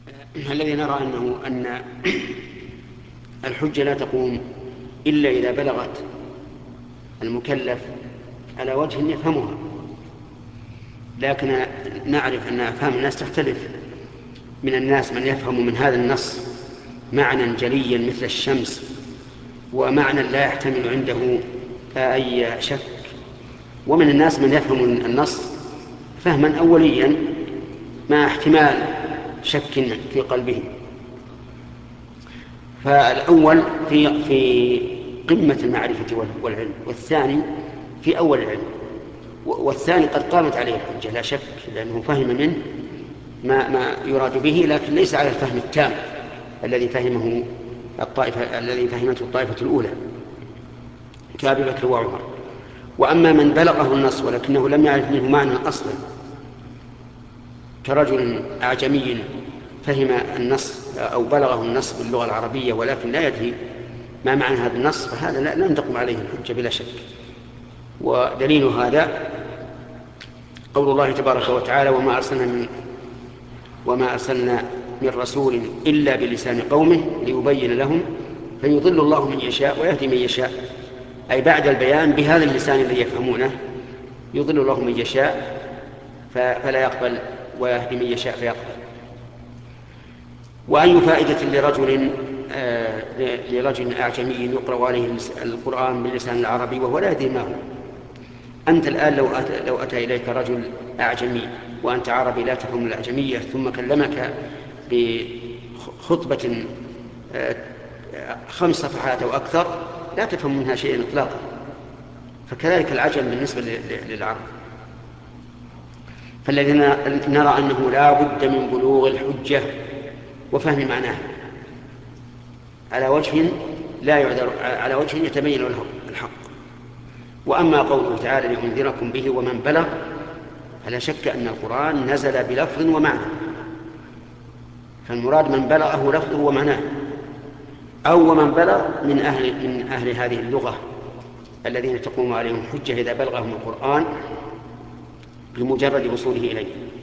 الذي نرى أن الحجة لا تقوم إلا إذا بلغت المكلف على وجه يفهمها، لكن نعرف أن أفهام الناس تختلف. من الناس من يفهم من هذا النص معنى جليا مثل الشمس، ومعنى لا يحتمل عنده أي شك، ومن الناس من يفهم النص فهما أوليا مع احتمال شك في قلبه. فالأول في قمة المعرفة والعلم، والثاني في أول العلم، والثاني قد قامت عليه الحجة لا شك، لأنه فهم منه ما يراد به، لكن ليس على الفهم التام الذي فهمته الطائفة الأولى كأبي بكر وعمر. وأما من بلغه النص ولكنه لم يعرف منه معنى أصلا، كرجل أعجمي فهم النص أو بلغه النص باللغة العربية ولكن لا يدري ما معنى هذا النص، فهذا لا تقوم عليه الحجة بلا شك. ودليل هذا قول الله تبارك وتعالى: وما أرسلنا من رسول إلا بلسان قومه ليبين لهم فيضل الله من يشاء ويهدي من يشاء، أي بعد البيان بهذا اللسان الذي يفهمونه يضل الله من يشاء فلا يقبل ويهدي من يشاء فيقبل. وأي فائدة لرجل أعجمي يقرأ عليه القرآن باللسان العربي وهو لا يدري ما هو؟ أنت الآن لو أتى إليك رجل أعجمي وأنت عربي لا تفهم الأعجمية، ثم كلمك بخطبة 5 صفحات أو أكثر لا تفهم منها شيئا إطلاقا، فكذلك العجم بالنسبة للعرب. فالذين نرى أنه لا بد من بلوغ الحجة وفهم معناها على وجه لا يعذر، على وجه يتبين له الحق. وأما قوله تعالى: لأنذركم به ومن بلغ، فلا شك أن القرآن نزل بلفظ ومعنى، فالمراد من بلغه لفظه ومعناه، أو ومن بلغ من أهل هذه اللغة الذين تقوم عليهم حجة إذا بلغهم القرآن بمجرد وصوله إليه.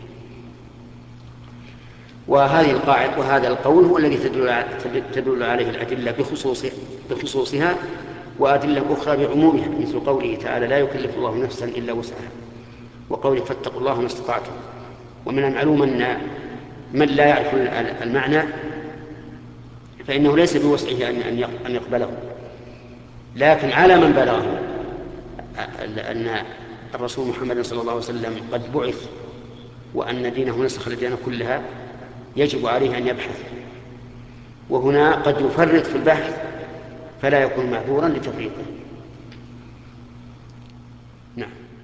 وهذه القاعدة وهذا القول هو الذي تدل عليه الأدلة بخصوصها، وأدلة أخرى بعمومها، مثل قوله تعالى: لا يكلف الله نفسا إلا وسعها، وقوله: فاتقوا الله ما استطعتم. ومن المعلوم أن من لا يعرف المعنى فإنه ليس بوسعه أن يقبله، لكن على من بلغه أن الرسول محمد صلى الله عليه وسلم قد بعث وأن دينه نسخ الدين كلها يجب عليه أن يبحث، وهنا قد يفرط في البحث فلا يكون معذورا لتفريطه. نعم.